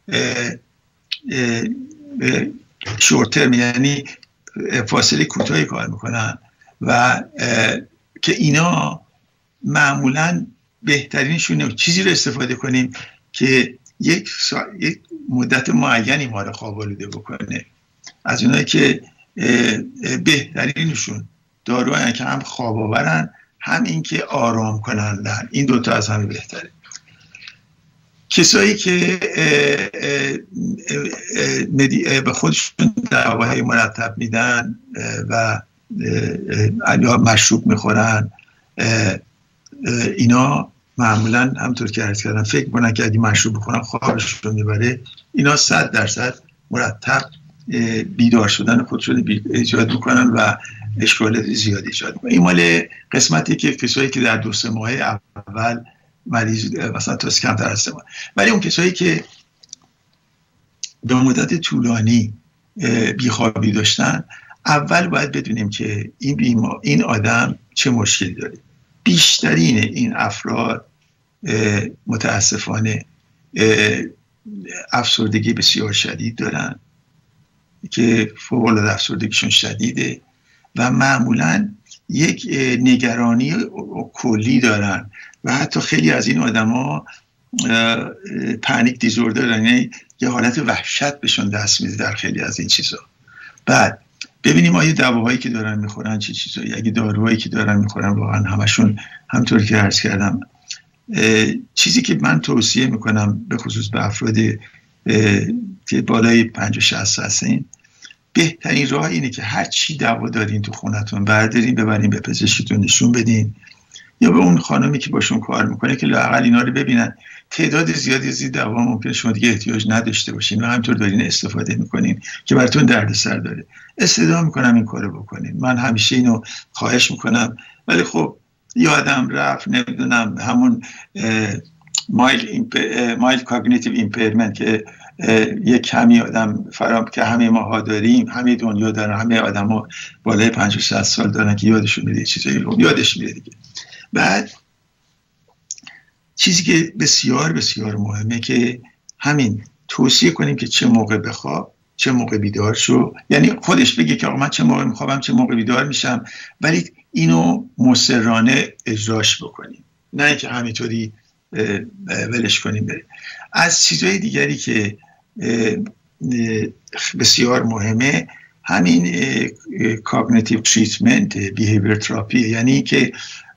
شورت ترم، یعنی فاصله کوتاهی کار میکنن و که اینا معمولا بهترینشونه چیزی رو استفاده کنیم که یک, سا... یک مدت معینی ما رو خواب آلوده بکنه. از اونایی که بهترینشون داروهایی که هم خواب آورن هم این که آرام کنندن، این دوتا از همه بهتره. کسایی که به خودشون دواهای مرتب میدن و یا مشروب میخورن، اینا معمولا همطور که عرض کردم فکر کنن که اگه مشروب بخورن خوابشون میبره. اینا صد درصد مرتب بیدار شدن خودشون ایجاد میکنن و اشکالات زیادی ایجاد میکنن. این مال قسمتی که کسایی که در دو سه ماه اول مریض مثلا تا کمتر از سه ماه، ولی اون کسایی که به مدت طولانی بیخوابی داشتن، اول باید بدونیم که این بیمار این آدم چه مشکلی داره. بیشترین این افراد متاسفانه افسردگی بسیار شدید دارن که فوق‌العاده افسردگیشون شدیده و معمولا یک نگرانی کلی دارن و حتی خیلی از این آدما پانیک دیزوردر دارن، یعنی یه حالت وحشت بهشون دست میده در خیلی از این چیزا. بعد ببینیم آیا دواهایی که دارن میخورن چه چیزایی، اگه داروهایی که دارن میخورن واقعا همشون همطور که عرض کردم. چیزی که من توصیه میکنم به خصوص به افراد که بالای پنجاه شصت هستین، بهترین راه اینه که هر چی دوا دارین تو خونتون بردارین ببرین به پزشکتون نشون بدین، یا به اون خانمی که باشون کار میکنه که لااقل اینا رو ببینن. تعداد زیادی از این دوا ممکنه شما دیگه احتیاج نداشته باشین و همینطور دارین استفاده میکنین که براتون دردسر داره. استدعا میکنم این کارو بکنین، من همیشه اینو خواهش میکنم. ولی خب یادم رفت، نمیدونم همون مایل مایل کاگنیتیو ایمپیرمنت که یک کمی آدم فرام که همه ماها داریم، همه دنیا دارن، همه آدم ها بالای پنجاه شصت سال دارن که یادشون میره چیزایی رو یادش میره دیگه. بعد چیزی که بسیار بسیار مهمه که همین توصیه کنیم که چه موقع بخواب، چه موقع بیدار شو، یعنی خودش بگه که آقا من چه موقع میخوابم، چه موقع بیدار میشم، ولی اینو مصرانه اجراش بکنیم، نه اینکه همینطوری ولش کنیم بره. از چیزهای دیگری که بسیار مهمه همین کاگنیتیو تریتمنت، بیهیویر تراپی، یعنی که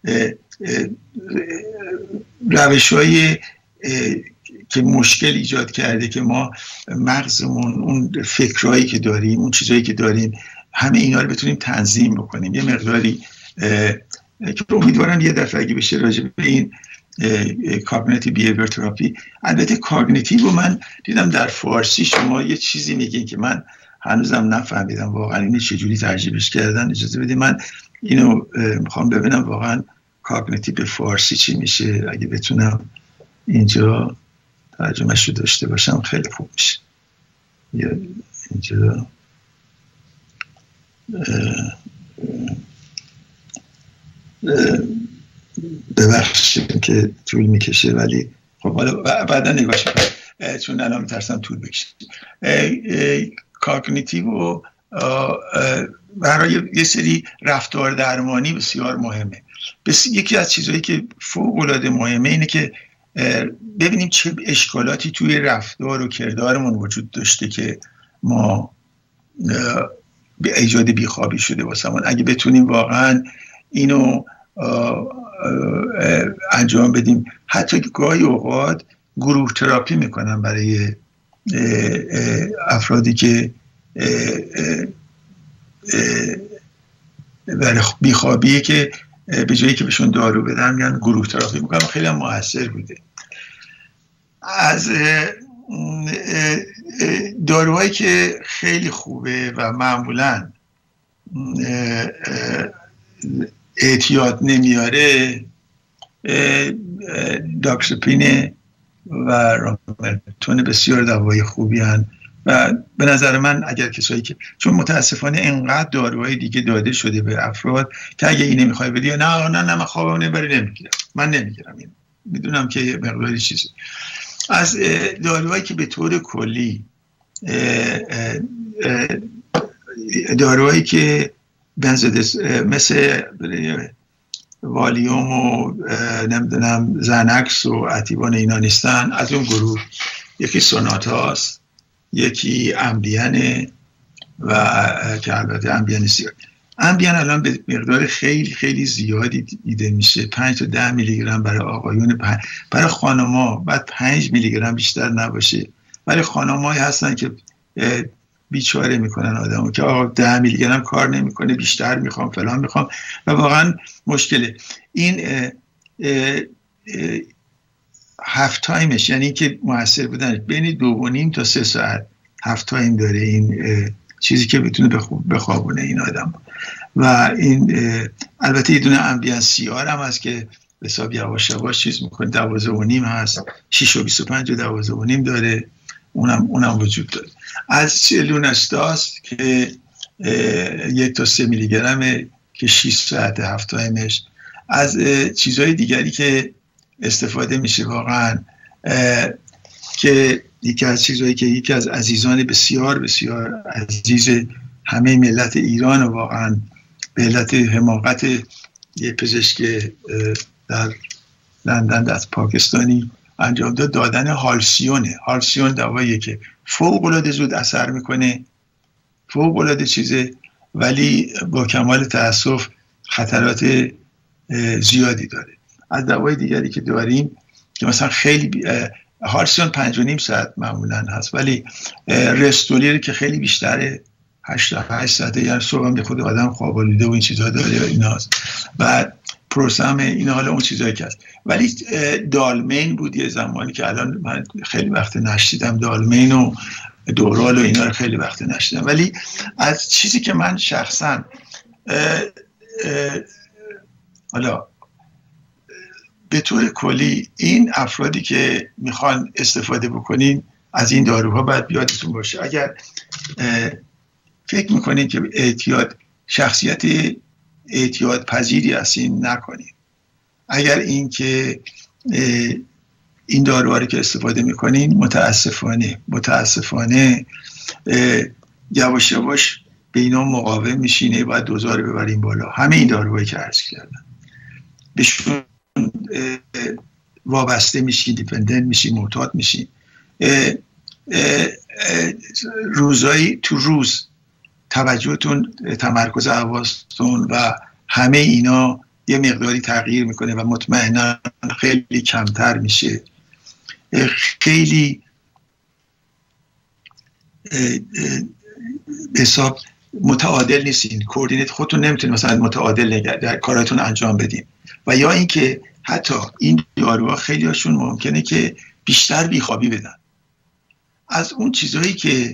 روش‌های که مشکل ایجاد کرده که ما مغزمون، اون فکرایی که داریم، اون چیزایی که داریم، همه اینا رو بتونیم تنظیم بکنیم. یه مقداری که امیدوارم یه دفعه اگه بشه راجع به این کاگنیتیو بیهیویر تراپی. البته کاگنیتیو رو من دیدم در فارسی شما یه چیزی میگین که من هنوزم نفهمیدم واقعا اینو چجوری ترجمهش کردن. اجازه بدید من اینو میخوام ببینم واقعا کاگنیتیو به فارسی چی میشه. اگه بتونم اینجا ترجمهش رو داشته باشم خیلی خوب میشه. یا اینجا ببخشید که طول میکشه، ولی خب حالا بعدا نگاهش کنم چون الان میترسم طول بکشه. کاگنیتیو برای یه سری رفتار درمانی بسیار مهمه. بس یکی از چیزهایی که فوق العاده مهمه اینه که ببینیم چه اشکالاتی توی رفتار و کردارمون وجود داشته که ما به ایجاد بیخوابی شده واسمون. اگه بتونیم واقعا اینو انجام بدیم، حتی گاهی اوقات گروه تراپی میکنن برای افرادی که برای بیخوابیه که به جایی که بهشون دارو بدن میگن گروه تراپی میکنن. خیلی هم موثر بوده. از داروهایی که خیلی خوبه و معمولا اعتیاد نمیاره داکسپین و راملتون بسیار دوای خوبی هن و به نظر من اگر کسایی که چون متاسفانه اینقدر داروهای دیگه داده شده به افراد که اگه این نمیخوای بدی نه نه نه من خوابم نمیبره نمیگیرم، من نمیگیرم، این میدونم که مقداری چیزی. از داروهایی که به طور کلی داروهایی که بنزودس مثل والیوم و نمیدونم زنکس و اتیوان اینا نیستن، از اون گروه یکی سوناتاست، یکی امبیانه و که البته امبیان زیاد. امبیان الان به مقدار خیلی خیلی زیادی دیده میشه، پنج تا ده میلی گرم برای آقایون، برای خانم‌ها بعد پنج میلی گرم بیشتر نباشه. ولی خانم‌هایی هستن که بیچاره میکنن آدمو که آقا ده میلی گرم کار نمیکنه، بیشتر میخوام فلان میخوام و واقعا مشکله. این اه اه اه هفت تایمش یعنی که موثر بودن بین دو و نیم تا سه ساعت هفت تایم داره این چیزی که بتونه بخوابونه این آدم. و این البته یه دونه امبیان سی آر هم هست که به حساب یواش یواش چیز میکنه، دوازده و نیم هست، شش و بیست و پنج و دوازده و نیم داره، اونم اونم وجود داره. از لونستاس که یک تا سه میلی گرمه که شش ساعت هفت تایمش. از چیزهای دیگری که استفاده میشه واقعا که یکی از چیزهایی که یکی از عزیزان بسیار بسیار عزیز همه ملت ایران و واقعا به علت حماقت یه پزشک در لندن از پاکستانی انجام داد، دادن هالسیونه. هالسیون دواییه که فوق العاده زود اثر میکنه، فوق العاده چیزه، ولی با کمال تأسف خطرات زیادی داره. از دوای دیگری که داریم که مثلا خیلی هالسیون پنج و نیم ساعت معمولا هست، ولی رستولیر که خیلی بیشتره، هشت تا هشت ساعته، یعنی صبح هم خود آدم خواب آلوده و این چیزها داره و اینا هست. بعد پروسم اینا حالا اون چیزهایی که هست. ولی دالمین بود یه زمانی که الان من خیلی وقت نشیدم دالمین و دورال و اینا رو خیلی وقت نشیدم. ولی از چیزی که من شخصا حالا به طور کلی این افرادی که میخوان استفاده بکنین از این داروها باید بیادتون باشه. اگر فکر میکنید که اعتیاد شخصیت اعتیاد پذیری هستین نکنید. اگر این که این داروها رو که استفاده میکنین متاسفانه متاسفانه یواش یواش به اینا مقاوم میشینه، باید دوزا رو ببریم بالا. همه این داروهایی که عرض کردم بهشون وابسته میشی، دیپندنت میشی، معتاد میشی. روزایی تو روز توجهتون، تمرکز حواستون و همه اینا یه مقداری تغییر میکنه و مطمئنا خیلی کمتر میشه. خیلی حساب متعادل نیستین، کوردینیت خودتون نمیتونید مثلا متعادل نگه در کاراتون انجام بدین. و یا اینکه حتی این داروها خیلی هاشون ممکنه که بیشتر بیخوابی بدن. از اون چیزهایی که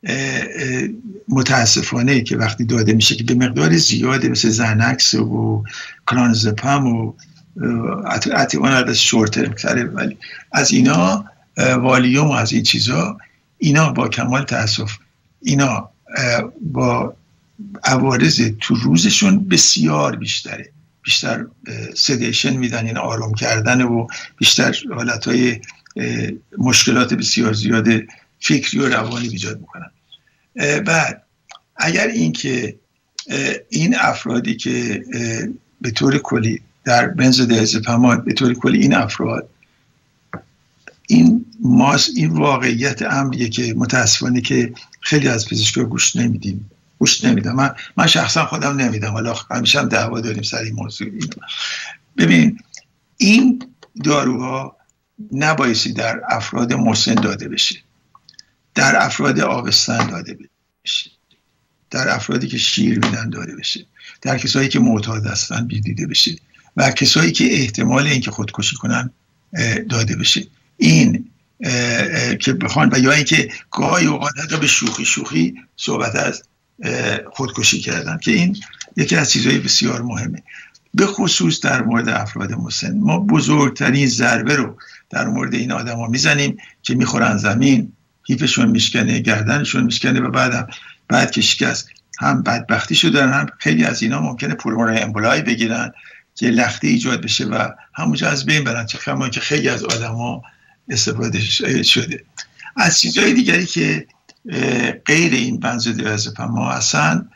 متاسفانه که وقتی داده میشه که به مقدار زیاده، مثل زنکس و کلونازپام و اتیوان از شورتر می‌تره، ولی از اینا والیوم و از این چیزا، اینا با کمال تاسف اینا با عوارض تو روزشون بسیار بیشتره، بیشتر سدیشن میدن، این آرام کردن و بیشتر حالتهای مشکلات بسیار زیاد فکری و روانی ایجاد میکنن. بعد اگر این که این افرادی که به طور کلی در بنزودیازپام به طور کلی این افراد این ماس این واقعیت امریه که متاسفانه که خیلی از پزشکا گوش نمیدیم گوش نمیدم. من من شخصا خودم نمیدم، حالا همیشه هم دعوا داریم سر این موضوع. ببین این داروها نبایستی در افراد مسن داده بشه، در افراد آبستن داده بشه، در افرادی که شیر میدن داده بشه، در کسایی که معتاد هستن دیده بشه و کسایی که احتمال اینکه خودکشی کنن داده بشه. این که بخوان و یا اینکه گاهی اوقات حتی به شوخی شوخی صحبت از خودکشی کردن، که این یکی از چیزهای بسیار مهمه، به خصوص در مورد افراد مسن. ما بزرگترین ضربه رو در مورد این آدم ها میزنیم که میخورن زمین، هیپشون میشکنه، گردنشون میشکنه و بعد بعد که شکست هم بدبختی شو دارن، هم خیلی از اینا ممکنه پولمونری امبولای بگیرن که لخته ایجاد بشه و همونجا از بین برن، چه خیلی که خیلی از آدم ها استفاده شده. از چیزهای دیگری که غیر این بنزودیازپام ها هستن،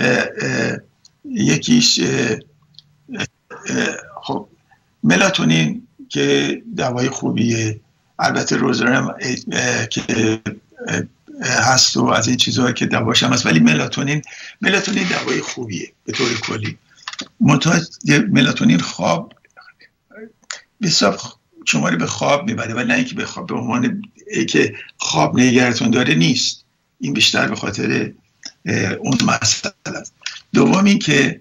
یکیش خب ملاتونین که دوای خوبیه، البته روزرم که هست و از این چیزهایی که دواش هم هست، ولی ملاتونین ملاتونین دوای خوبیه به طور کلی. منتها ملاتونین خواب بسیار شما رو به خواب میبره و نه اینکه به خواب به عنوان که خواب نگرتون داره نیست، این بیشتر به خاطر اون مسئله است. دوم این که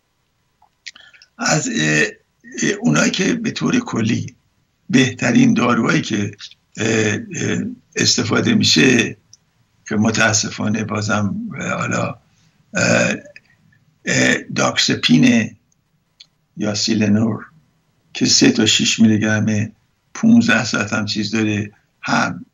از اونایی که به طور کلی بهترین داروهایی که استفاده میشه که متاسفانه بازم حالا داکسپینه یا سیلنور که سه تا شیش میلی گرم پونزده ساعت هم چیز داره، هم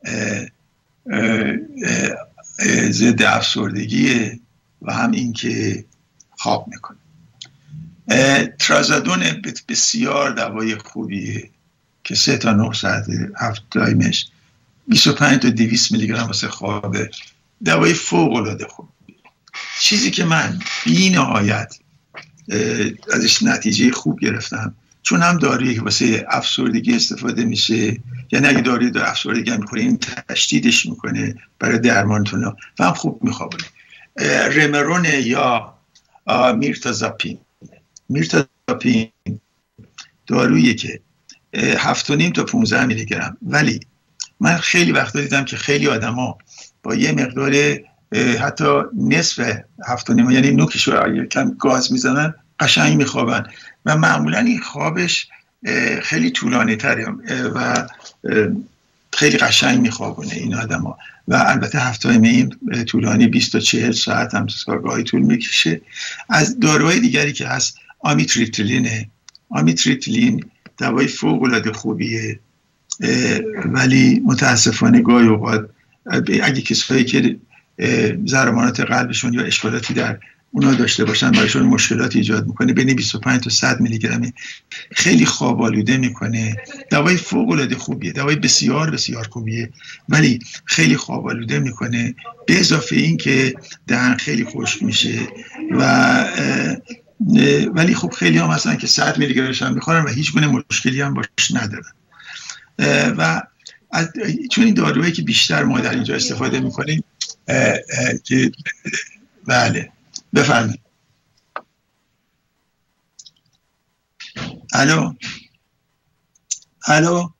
ضد افسردگیه و هم این که خواب میکنه. ترازادون بسیار دوای خوبیه که سه تا نه ساعت هفت دایمش بیست و پنج تا دویست میلی گرم واسه خوابه، دوای فوق العاده خوب. چیزی که من بی نهایت ازش نتیجه خوب گرفتم، چون هم دارویی که واسه افسردگی استفاده میشه، یعنی اگه داروی داره افسردگی میکنه این تشدیدش میکنه برای درمانتون و هم خوب میخوابونه. رمرون یا میرتازاپین میرتازاپین دارویی که هفت و نیم تا پونزده میلی گرم، ولی من خیلی وقت دیدم که خیلی آدم ها با یه مقدار حتی نصف هفت و نیم، یعنی نوکش رو کم گاز میزنن قشنگ میخوابن و معمولا این خوابش خیلی طولانی تره و خیلی قشنگ میخوابونه این آدم ها. و البته هفت و نیم طولانی بیست تا چهل ساعت هم گاهی طول میکشه. از داروهای دیگری که هست آمیتریپتیلینه. آمیتریپتیلین دوای فوق العاده خوبیه، ولی متاسفانه گاهی اوقات اگه کسایی که ضربانات قلبشون یا اشکالاتی در اونا داشته باشن براشون مشکلات ایجاد میکنه. بین بیست و پنج تا صد میلی گرم خیلی خواب آلوده میکنه. دوای فوق العاده خوبیه، دوای بسیار بسیار خوبیه، ولی خیلی خواب آلوده میکنه. به اضافه این که دهن خیلی خشک میشه و ولی خب خیلی هم هستن که صد میلی گرمش هم میخورن و هیچ گونه مشکلی هم باش ندارن. و چون این داروهایی که بیشتر ما در اینجا استفاده میکنیم که بله بفرمایید. الو الو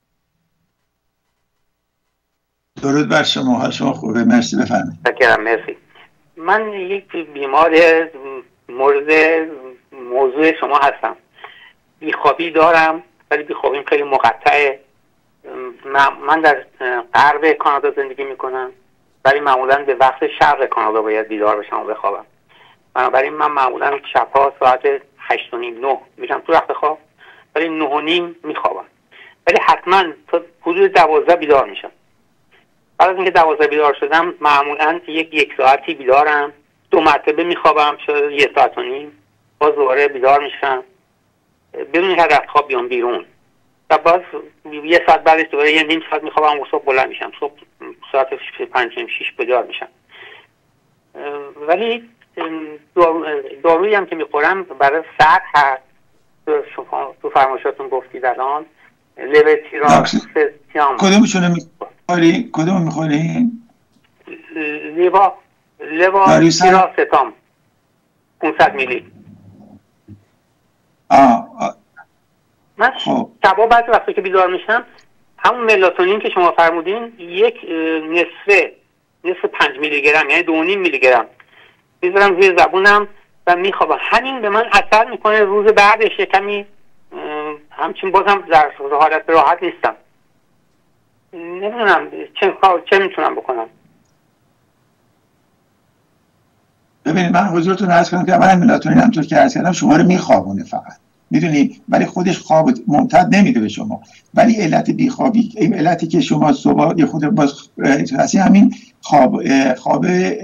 درود بر شما، حال شما خوبه؟ مرسی، بفرمایید. شکرم، مرسی. من یک بیمار مورد موضوع شما هستم. بیخوابی دارم ولی بیخوابیم خیلی مقطعه. من در غرب کانادا زندگی میکنم ولی معمولا به وقت شرق کانادا باید بیدار بشم و بخوابم. بنابراین من معمولا شبها ساعت هشت و نیم نه میشم تو رخت خواب، ولی نه و نیم میخوابم، ولی حتما تا حدود دوازده بیدار میشم. بعد از اینکه دوازده بیدار شدم معمولا یک یک ساعتی بیدارم، دو مرتبه میخوابم، شاید یک ساعت و نیم، باز دوباره بیدار میشم بدون اینکه رخت خواب بیام بیرون و باز یه ساعت بعدش دوباره یه نیم ساعت میخوابم و صبح بلند میشم، صبح ساعت پنج شیش بیدار میشم. ولی دارویی هم که میخورم برای سر هست، تو فرمایشاتون گفتید الان لوتیراسیتام. کدومشونه میخوری؟ کدوم میخوری؟ لیوا لوتیراسیتام پانصد میلی. آه, آه. من شبا بعضی وقتا که بیدار میشم همون ملاتونین که شما فرمودین یک نصفه نصف پنج میلی گرم یعنی دو نیم میلی گرم میذارم روی زبونم و میخوابم. همین به من اثر میکنه. روز بعدش کمی همچین بازم در حالت راحت نیستم. نمیدونم چه چه میتونم بکنم. ببینید من حضورتون عرض کنم که اولا ملاتونین همونطور که عرض کردم شما رو میخوابونه فقط، میدونی، ولی خودش خواب ممتد نمیده به شما. ولی علت بیخوابی، این علتی که شما صبح یه خود باز اصلا همین خواب خواب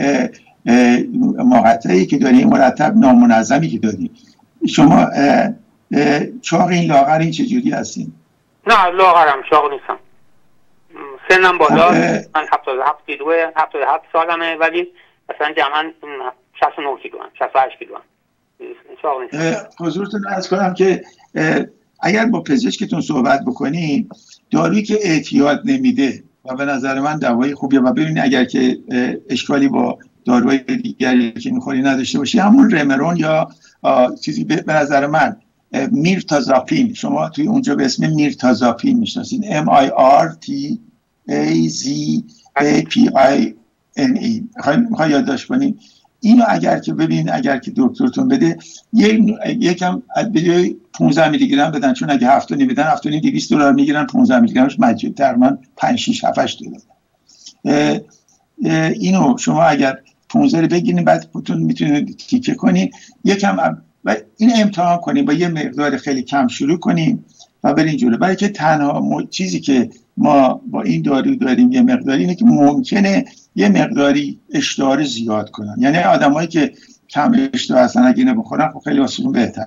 مقطعی که داری، مرتب نامنظمی که داری. شما چاق این لاغر این چجوری هستین؟ نه لاغرم، چاق نیستم. سنم بالا، من هفتاد و هفت کیلوه، هفتاد و هفت سالمه، ولی مثلا جمعاً شصت و نه کیلو هم، شصت و هشت کیلو هم. حضورتون عرض کنم که اگر با پزشکتون صحبت بکنین، دارویی که اعتیاد نمیده و به نظر من دوایی خوبیه و ببینید اگر که اشکالی با داروهای دیگری که میخوری نداشته باشی، همون رمرون یا چیزی به نظر من میرتازاپین، شما توی اونجا به اسم میرتازاپین میشناسین، ام آی آر تی ای زی ای پی آی ان ای. میخوای یادداشت کنین اینو؟ اگر که ببین اگر که دکترتون بده یکم بده پانزده میلی گرم بدن، چون اگه هفت و نیم بدن هفت و نیم دویست دلار میگیرن، پانزده میلی گرمش مجید تقریبا پنج شش هفت هشت دلار. اینو شما اگر پانزده بگیرین بعد خودتون میتونید تیکه کنین یکم و این امتحان کنین، با یه مقدار خیلی کم شروع کنین و برین جلو. برای که تنها م... چیزی که ما با این دارو داریم یه مقداری اینه که ممکنه یه مقداری اشتها زیاد کنن، یعنی آدمایی که کم اشتها هستن اگه اینو بخورن خب خیلی واسهشون بهتره،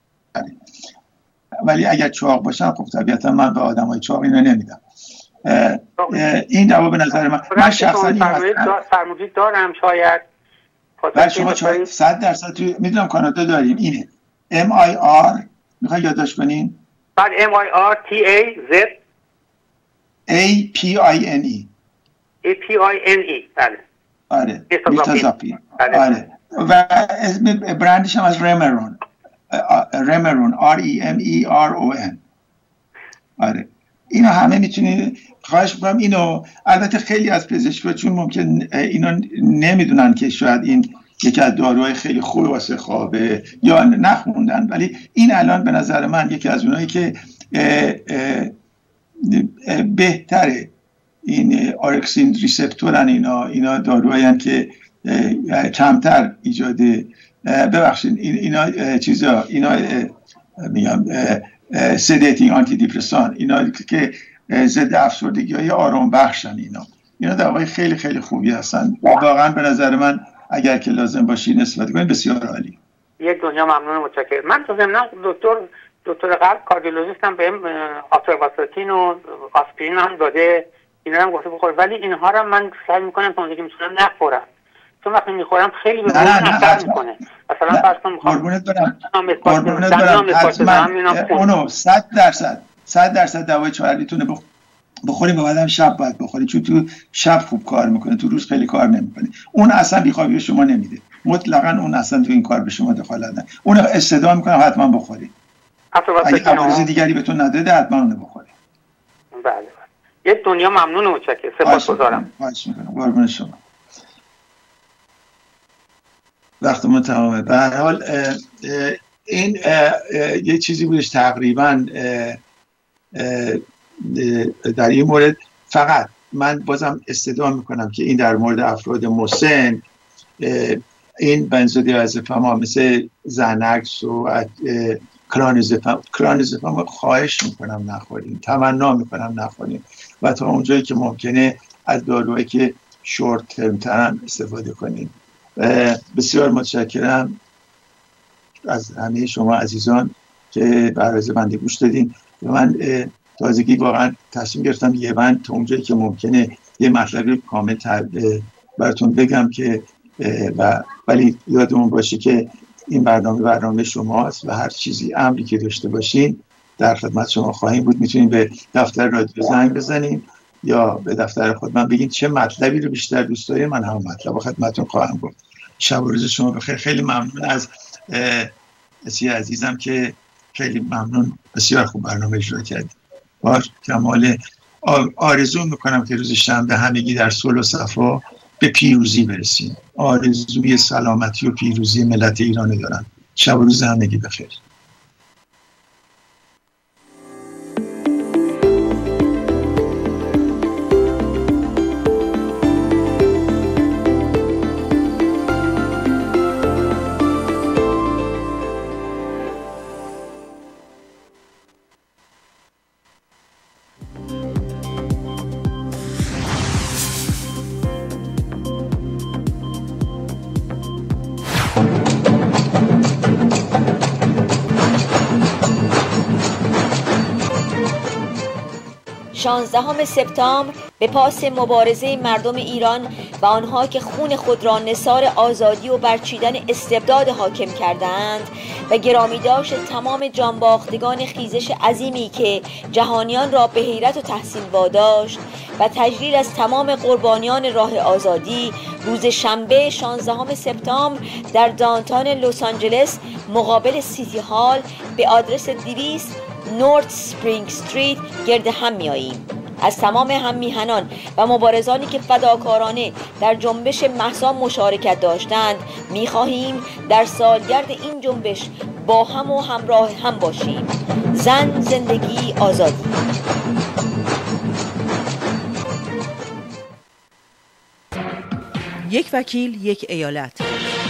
ولی اگر چاق باشن خب طبیعتا من به آدمای چاق اینو نمیدم. اه اه این دوا به نظر من من شخصا فرمودید دارم شاید بعد شما صد درصد توی میدونم کانادا داریم اینه ام آی آر. میخوای یادداشت کنین؟ بعد ام آی آر تی ای زد ای پی آی ان ای ای پی آی ان ای. بله آره میرتازاپین. آره و اسم برندش هم از رمرون، رمرون آر ای ام ای آر او ان. آره اینو همه میتونید. خواهش میکنم اینو، البته خیلی از پزشکا چون ممکن اینو نمیدونن که شاید این یکی از داروهای خیلی خوب واسه خوابه یا نخوندن، ولی این الان به نظر من یکی از اونایی که اه اه بهتره. این آرکسین ریسپتورن، اینا اینا داروهایی که کمتر ایجاد ببخشید اینا چیزا اینا میگم سدیتینگ آنتی دیپرسان، اینا که ضد افسردگی های آرام بخشن. اینا اینا دعوای خیلی خیلی خوبی هستن. واقعا به نظر من اگر که لازم باشین استفاده کنید بسیار عالی. یک دنیا ممنون، متشکرم. من تو ضمن دکتر دکتر قلب کاردیولوژیست هم بهم آترواساتین و آسپرین هم داده، اینا هم گفته بخور، ولی اینها رو من سعی میکنم تا اونجا که میتونم نخورم، چون وقتی میخورم خیلی به بدن اثر میکنه. مثلا فرض کن میخوام قربونت برم قربونت برم حتما اونو صد درصد صد درصد دوای چهارلیتونه بخوریم و بعدم شب باید بخورید، چون تو شب خوب کار میکنه، تو روز خیلی کار نمیکنه. اون اصلا بیخوابی شما نمیده، مطلقاً اون اصلا تو این کار به شما دخالت نمیکنه. اون استدعا میکنه حتما بخورید. اگه عوارض دیگری بهتون نداده حتما اون بخورید. بله بله. یه دنیا ممنون و متشکرم. سپاسگزارم. خواهش میکنم. قربون شما. وقتمون تمامه. به هر حال این یه چیزی بودش تقریبا در این مورد. فقط من بازم استدعا میکنم که این در مورد افراد مسن، این بنزودیازپام مثل زنکس و کلانزپام کلانزپام خواهش میکنم نخوریم، تمنا میکنم نخوریم و تا اونجایی که ممکنه از داروهایی که شورت ترم ترن استفاده کنیم. بسیار متشکرم از همه شما عزیزان که برنامه بنده گوش دادین. من تازگی واقعا تصمیم گرفتم یه من تا اونجایی که ممکنه یه مطلبی کامل براتون بگم که و ولی یادمون باشه که این برنامه برنامه شماست و هر چیزی امری که داشته باشین در خدمت شما خواهیم بود. میتونین به دفتر رادیو زنگ بزنین یا به دفتر خود من بگین چه مطلبی رو بیشتر دوست دارین، من هم مطلب خدمتتون خواهم گفت. شب و روز شما بخیر. خیلی ممنون از اسی عزیزم که خیلی ممنون، بسیار خوب برنامه اجرا کردید. با کمال آرزو میکنم که روز شنبه همگی در صلح و صفا به پیروزی برسیم. آرزوی سلامتی و پیروزی ملت ایران دارم. شب و روز همگی بخیر. شانزدهم سپتامبر به پاس مبارزه مردم ایران و آنها که خون خود را نثار آزادی و برچیدن استبداد حاکم کردند و گرامی داشت تمام جانباختگان خیزش عظیمی که جهانیان را به حیرت و تحسین واداشت و تجلیل از تمام قربانیان راه آزادی، روز شنبه شانزدهم سپتامبر در دانتان لس آنجلس مقابل سیتی هال به آدرس دویست نورت سپرینگ استریت گرد هم میاییم. از تمام هم میهنان و مبارزانی که فداکارانه در جنبش مهسا مشارکت داشتند میخواهیم در سالگرد این جنبش با هم و همراه هم باشیم. زن، زندگی، آزادی. یک وکیل، یک ایالت.